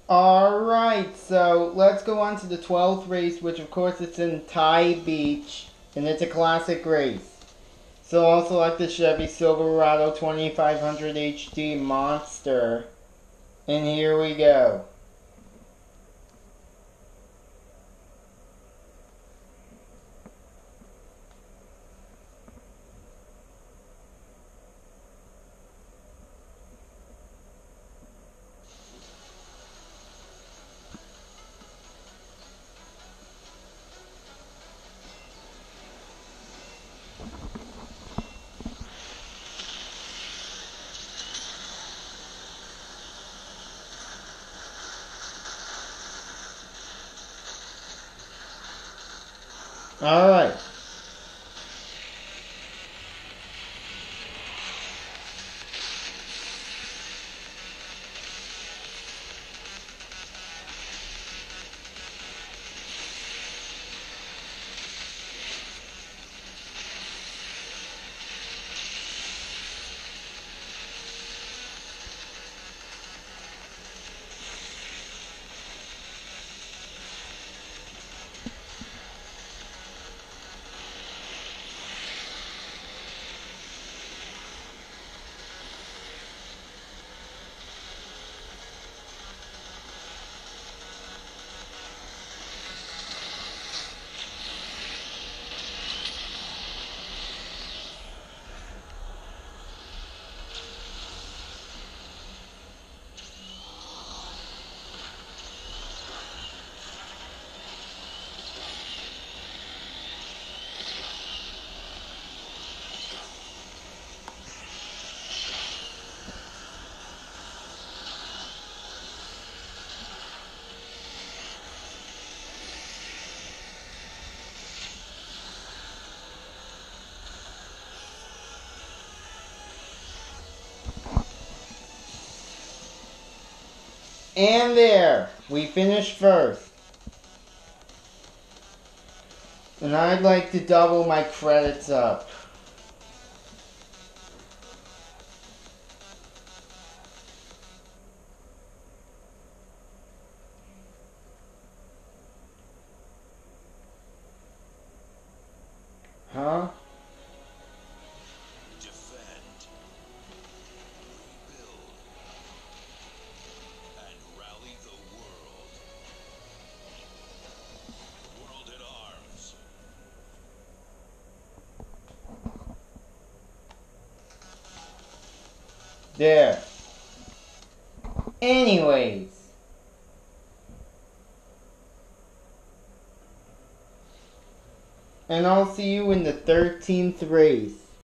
Alright, so let's go on to the 12th race, which of course it's in Thai Beach, and it's a classic race. So I'll select the Chevy Silverado 2500 HD Monster, and here we go. Alright. And there, we finished first. And I'd like to double my credits up. Huh? Defend, rebuild, and rally the world. World at arms. There. Anyways. And I'll see you in the 13th race.